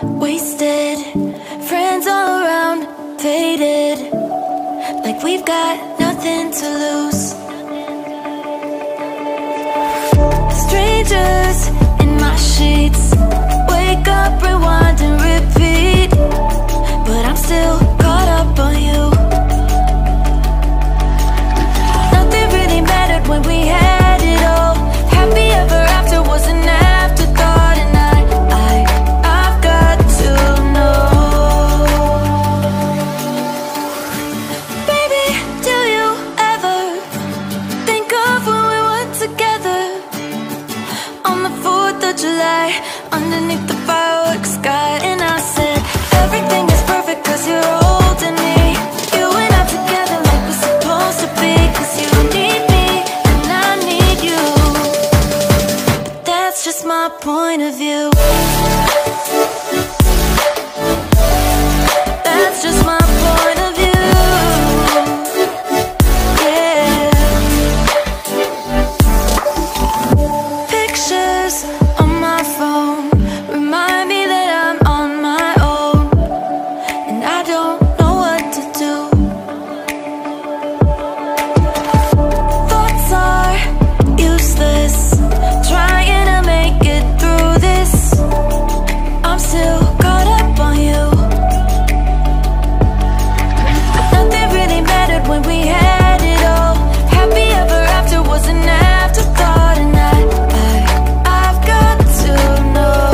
wasted, friends all around, faded, like we've got nothing to lose. Strangers in my sheets, wake up, rewind and repeat, but I'm still caught up on you. Nothing really mattered when we had it all. Happy ever after was an afterthought, and I've got to know. Baby, do you ever think of when we were together on the 4th of July, underneath the fireworks sky? And I said, everything is perfect cause you're holding me. You and I together like we're supposed to be, cause you need me and I need you. That's just my point of view. That's just my point of view. Yeah. Pictures on my phone remind me that I'm on my own, and I don't know what to do. Thoughts are useless, trying to make it through this. I'm still caught up on you. Nothing really mattered when we had it all. Happy ever after was an afterthought, and I've got to know.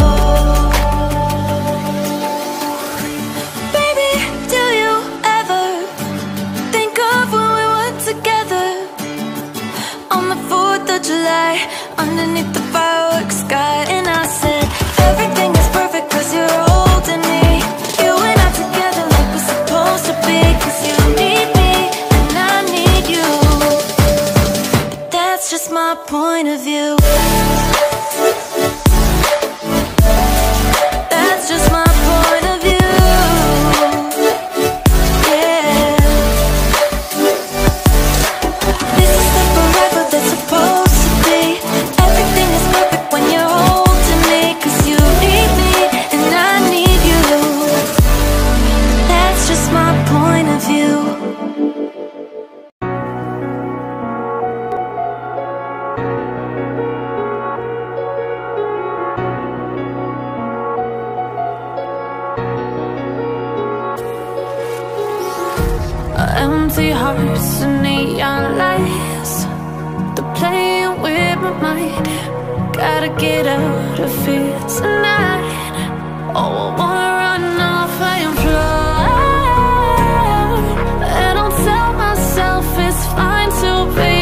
Baby, do you ever think of when we were together on the 4th of July, underneath the fireworks sky? And I said, everything is perfect cause you're holding me. You and I together like we're supposed to be, cause you need me and I need you. That's just my point of view. That's just my point of view. Yeah. This is the forever that's supposed to be. Everything is perfect when you're holding me, cause you need me and I need you. That's just my point of view. Empty hearts and neon lights, they're playing with my mind. Gotta get out of here tonight. Oh, I wanna run off and fly, and I'll tell myself it's fine to be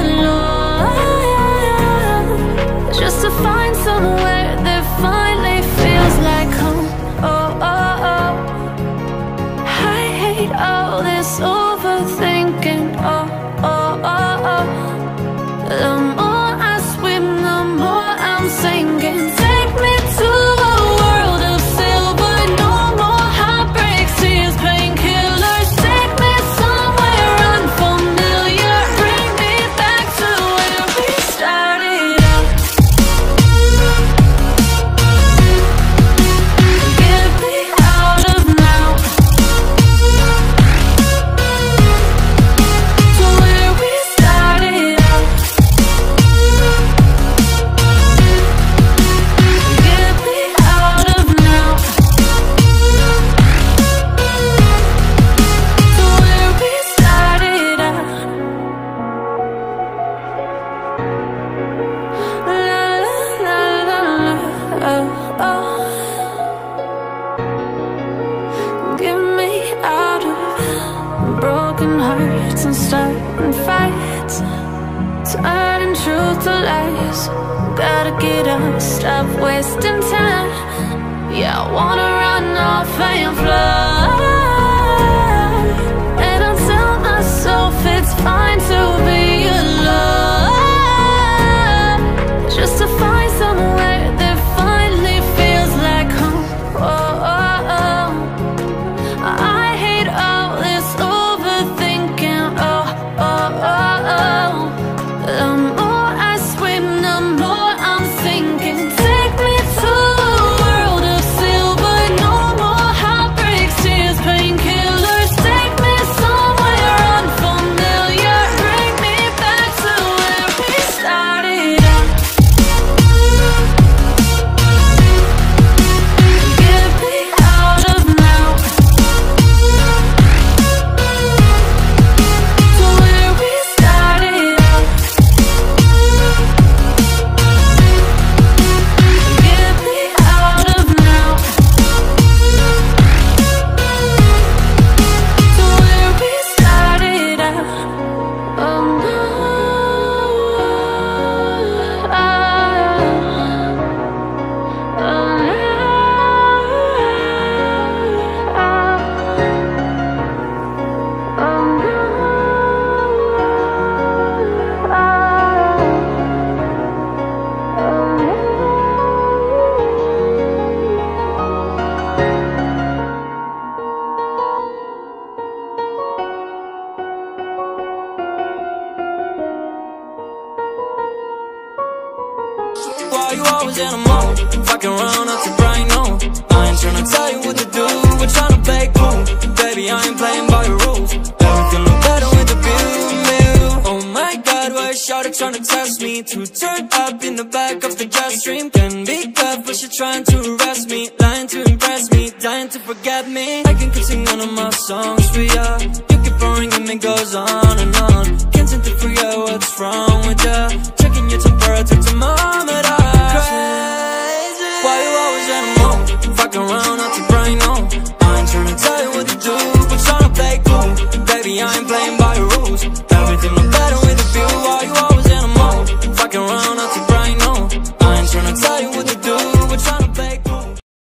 alone, just to find somewhere that finally feels like home. Oh, oh, oh. I hate all this overthinking. Oh, oh, oh, oh. The more I swim, the more I'm sinking. Take me to a world of silver, no more heartbreaks, tears, painkillers. Take me somewhere unfamiliar, bring me back to where we started out. Get me out of now, to where we started out. Get me out of now, to where we started out. La la la la la, oh, oh. Get me out of broken hearts and starting fights, turning truth to lies. Gotta get up, stop wasting time. Yeah, I wanna run off and fly, and I'll tell myself it's fine to be alone, just to find somewhere that finally feels like home. Oh, oh, oh. I hate all this overthinking. Oh, oh, oh, oh. The more I swim, the more I'm sinking. Take me to a world of silver, no you always in a mood. Fucking around up to bright noon. I ain't tryna tell you what to do, we're tryna play cool. Baby, I ain't playing by your rules. Everything look better with the view. Oh my God, why is shawty tryna test me? To turn up in the back of the jet stream. Can be careful, she trying to arrest me. Lying to impress me, dying to forget me. I can keep singing one of my songs for ya. You keep on ringing, it goes on and on. Can't seem to forget what's wrong.